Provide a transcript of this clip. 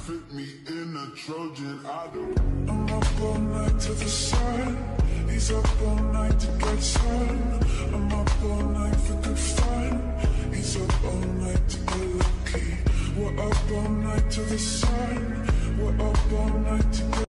fit me in a Trojan. I don't. I'm up all night to the sun. He's up all night to get sun. I'm up all night for good fun. He's up all night to get lucky. We're up all night to the sun. We're up all night to get